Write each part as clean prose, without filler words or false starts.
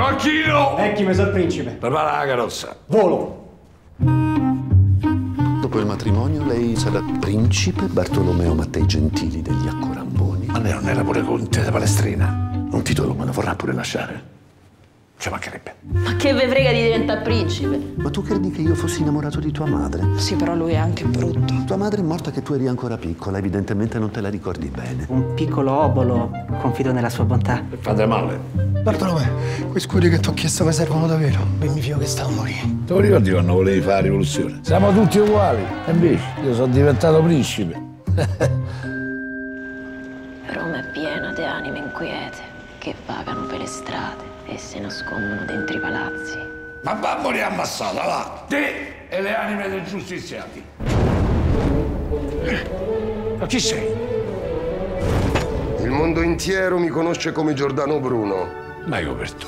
Gioacchino! Ecchi, mesor principe. Prepara la carrozza. Volo. Dopo il matrimonio lei sarà principe Bartolomeo Mattei Gentili degli Accoramboni. Ma lei non era pure conte da Palestrina? Un titolo me lo vorrà pure lasciare? Ci mancherebbe. Ma che ve frega di diventare principe? Ma tu credi che io fossi innamorato di tua madre? Sì, però lui è anche brutto. Tua madre è morta che tu eri ancora piccola, evidentemente non te la ricordi bene. Un piccolo obolo, confido nella sua bontà. Fate male. Bartolomeo, quei scudi che ti ho chiesto mi servono davvero. E mi fio che stavo a morire. Te lo ricordi quando volevi fare la rivoluzione? Siamo tutti uguali. E invece io sono diventato principe. Roma è piena di anime inquiete che vagano per le strade e si nascondono dentro i palazzi. Ma bamboli ammassata, va! Te e le anime dei giustiziati. Ma chi sei? Il mondo intero mi conosce come Giordano Bruno. Mai coperto.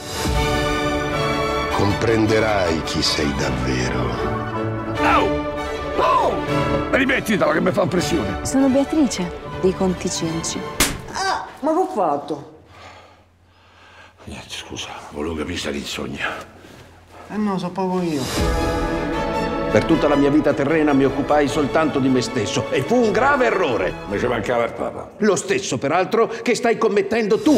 Comprenderai chi sei davvero. Au! Oh! Rimettitela che mi fa impressione. Sono Beatrice, dei Conti Cinci. Ah, ma che ho fatto? Niente, scusa, volevo capire se eri in sogno. No, so proprio io. Per tutta la mia vita terrena mi occupai soltanto di me stesso e fu un grave errore. Mi ci mancava il Papa. Lo stesso, peraltro, che stai commettendo tu.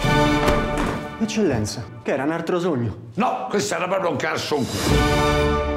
Eccellenza, che era un altro sogno. No, questo era proprio un calcio un culo.